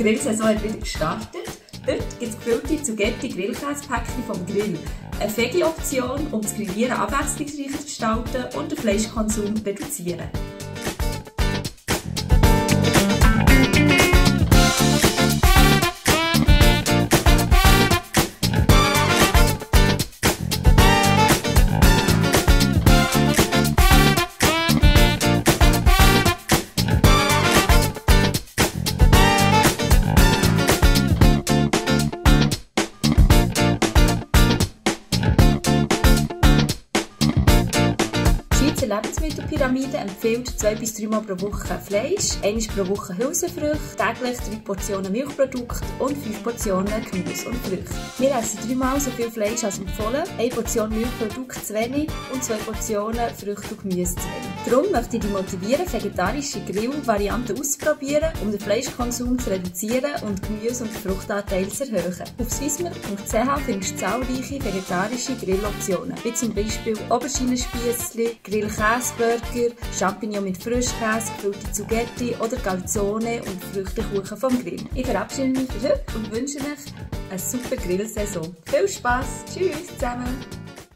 Grillsaison hat wieder gestartet. Heute gibt es gefüllte Zugetti Grillkäsepäckchen vom Grill. Eine Veggie-Option, um das Grillieren abwechslungsreicher zu gestalten und den Fleischkonsum zu reduzieren. Die Lebensmittelpyramide empfiehlt 2 bis 3 Mal pro Woche Fleisch, 1 pro Woche Hülsenfrüchte, täglich 3 Portionen Milchprodukte und 5 Portionen Gemüse und Früchte. Wir essen 3 Mal so viel Fleisch als empfohlen, 1 Portion Milchprodukte zu wenig und 2 Portionen Früchte und Gemüse zu wenig. Darum möchte ich dich motivieren, vegetarische Grill-Varianten auszuprobieren, um den Fleischkonsum zu reduzieren und Gemüse- und Fruchtanteil zu erhöhen. Auf swissmer.ch findest du zahlreiche vegetarische Grilloptionen, wie zum Beispiel Auberginenspiessli, Grillkäseburger, Champignon mit Frischkäse, gefüllte Zugetti oder Calzone und Früchtekuchen vom Grill. Ich verabschiede mich für heute und wünsche euch eine super Grillsaison. Viel Spass! Tschüss zusammen!